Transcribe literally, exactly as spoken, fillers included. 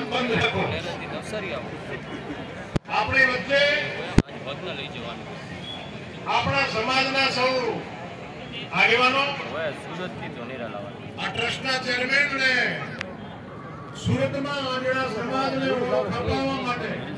બંધ રાખો. આપણી વચ્ચે આપણા સમાજના સૌ આગેવાનો, આ ટ્રસ્ટના ચેરમેન ને સુરતમાં આંજણા સમાજને ઓળખ અપાવવા માટે